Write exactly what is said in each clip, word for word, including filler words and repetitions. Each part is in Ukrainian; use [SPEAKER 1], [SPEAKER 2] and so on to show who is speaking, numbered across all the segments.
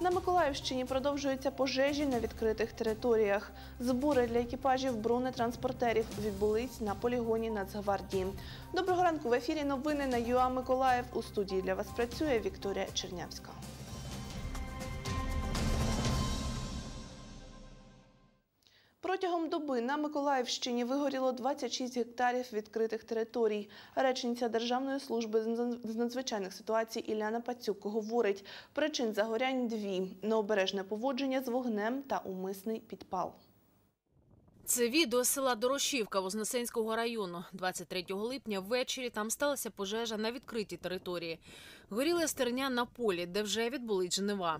[SPEAKER 1] На Миколаївщині продовжуються пожежі на відкритих територіях. Збори для екіпажів бронетранспортерів відбулись на полігоні Нацгвардії. Доброго ранку, в ефірі новини на ЮА Миколаїв. У студії для вас працює Вікторія Чернявська. Протягом доби на Миколаївщині вигоріло двадцять шість гектарів відкритих територій. Речниця Державної служби з надзвичайних ситуацій Іляна Пацюк говорить, причин загорянь дві – необережне поводження з вогнем та умисний підпал.
[SPEAKER 2] Це відео з села Дорошівка Вознесенського району. двадцять третього липня ввечері там сталася пожежа на відкритій території. Горіла стерня на полі, де вже відбулись жнива.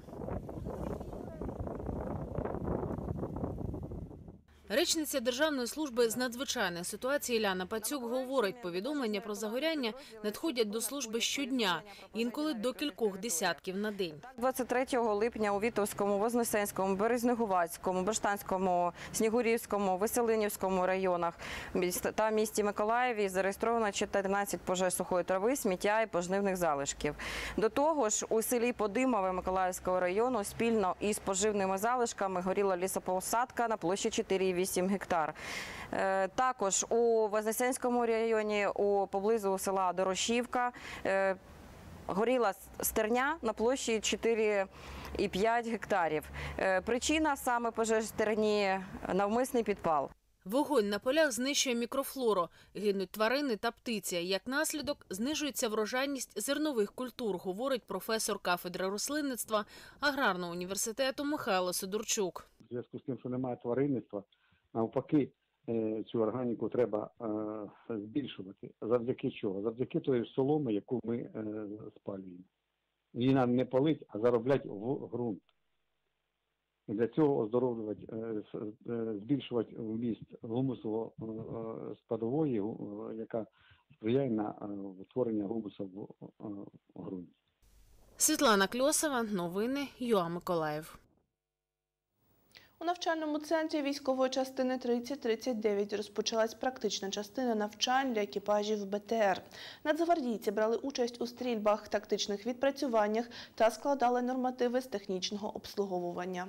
[SPEAKER 2] Речниця Державної служби з надзвичайних ситуацій Іляна Пацюк говорить, повідомлення про загоряння надходять до служби щодня, інколи до кількох десятків на день.
[SPEAKER 3] двадцять третього липня у Вітовському, Вознесенському, Березнегуватському, Баштанському, Снігурівському, Веселинівському районах та місті Миколаєві зареєстровано чотирнадцять пожеж сухої трави, сміття і пожнивних залишків. До того ж, у селі Подимове Миколаївського району спільно із поживними залишками горіла лісопосадка на площі чотири цілих вісім гектар. Також у Вознесенському районі, поблизу села Дорошівка, горіла стерня на площі чотири цілих п'ять гектарів. Причина саме пожежі стерні – навмисний підпал.
[SPEAKER 2] Вогонь на полях знищує мікрофлору, гинуть тварини та птиця. Як наслідок, знижується врожайність зернових культур, говорить професор кафедри рослинництва Аграрного університету Михайло Сидорчук.
[SPEAKER 4] У зв'язку з тим, що немає тваринництва, навпаки, цю органіку треба збільшувати. Завдяки чого? Завдяки тої соломи, яку ми спалюємо. Її нам не палить, а зароблять в ґрунт. І для цього оздоровлювати, збільшувати вміст гумусово-складової, яка сприяє на утворення гумусу в ґрунті.
[SPEAKER 2] Світлана Кльосова, новини ЮА Миколаїв.
[SPEAKER 1] У навчальному центрі військової частини тридцять тридцять дев'ять розпочалась практична частина навчань для екіпажів БТР. Нацгвардійці брали участь у стрільбах, тактичних відпрацюваннях та складали нормативи з технічного обслуговування.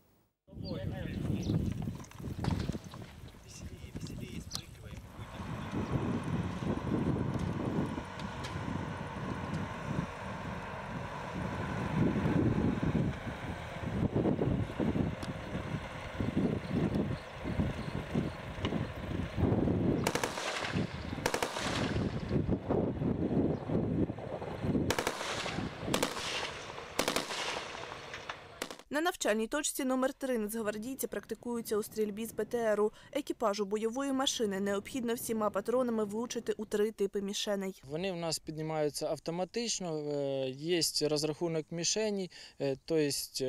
[SPEAKER 1] На навчальній точці номер три нацгвардійці практикуються у стрільбі з БТРу. Екіпажу бойової машини необхідно всіма патронами влучити у три типи мішеней.
[SPEAKER 5] Вони в нас піднімаються автоматично, є розрахунок мішені, тобто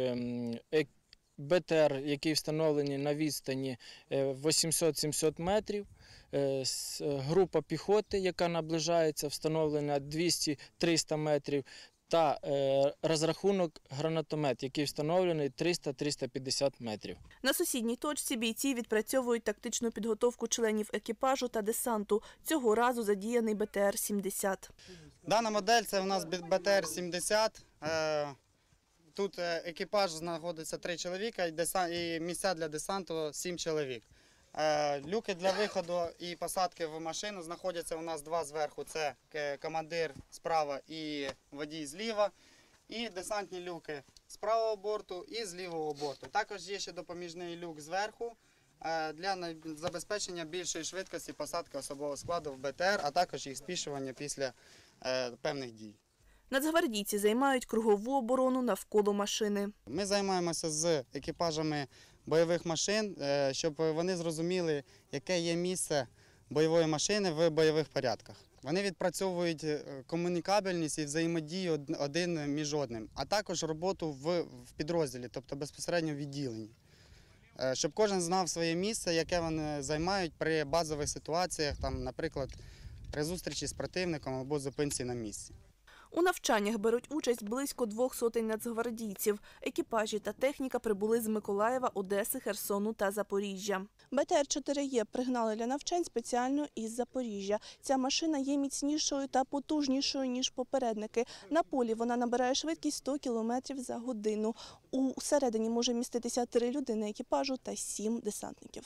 [SPEAKER 5] БТР, який встановлений на відстані вісімсот-сімсот метрів, група піхоти, яка наближається, встановлена двісті-триста метрів, та е, розрахунок гранатомет, який встановлений триста-триста п'ятдесят метрів.
[SPEAKER 1] На сусідній точці бійці відпрацьовують тактичну підготовку членів екіпажу та десанту. Цього разу задіяний БТР сімдесят.
[SPEAKER 6] Дана модель – це у нас БТР сімдесят. Тут екіпаж знаходиться три чоловіка і місця для десанту сім чоловік. Люки для виходу і посадки в машину знаходяться у нас два зверху. Це командир справа і водій зліва. І десантні люки з правого борту і з лівого борту. Також є ще допоміжний люк зверху для забезпечення більшої швидкості посадки особового складу в БТР, а також їх спішування після певних дій.
[SPEAKER 1] Нацгвардійці займають кругову оборону навколо машини.
[SPEAKER 6] Ми займаємося з екіпажами бойових машин, щоб вони зрозуміли, яке є місце бойової машини в бойових порядках. Вони відпрацьовують комунікабельність і взаємодію один між одним, а також роботу в підрозділі, тобто безпосередньо в відділенні. Щоб кожен знав своє місце, яке вони займають при базових ситуаціях, там, наприклад, при зустрічі з противником або зупинці на місці.
[SPEAKER 1] У навчаннях беруть участь близько двох сотень нацгвардійців. Екіпажі та техніка прибули з Миколаєва, Одеси, Херсону та Запоріжжя. Бе Те Ер чотири Є пригнали для навчань спеціально із Запоріжжя. Ця машина є міцнішою та потужнішою, ніж попередники. На полі вона набирає швидкість сто кілометрів за годину. Усередині може міститися три людини екіпажу та сім десантників.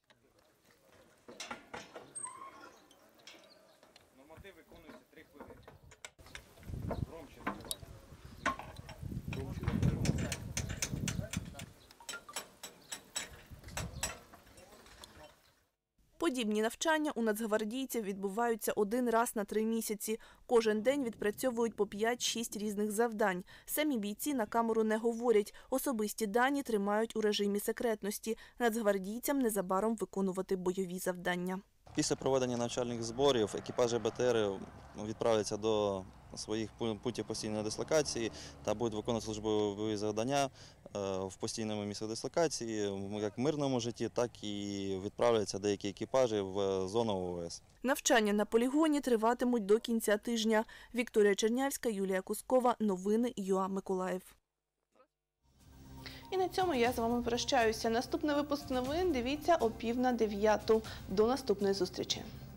[SPEAKER 1] Подібні навчання у нацгвардійців відбуваються один раз на три місяці. Кожен день відпрацьовують по п'ять-шість різних завдань. Самі бійці на камеру не говорять. Особисті дані тримають у режимі секретності. Нацгвардійцям незабаром виконувати бойові завдання.
[SPEAKER 7] Після проведення навчальних зборів екіпажі Бе Те Ер відправляться до своїх пунктів постійної дислокації та будуть виконувати службові завдання в постійному місці дислокації, як в мирному житті, так і відправляються деякі екіпажі в зону О О Ес.
[SPEAKER 1] Навчання на полігоні триватимуть до кінця тижня. Вікторія Чернявська, Юлія Кускова. Новини Ю А Миколаїв. І на цьому я з вами прощаюся. Наступний випуск новин дивіться о пів на дев'яту. До наступної зустрічі.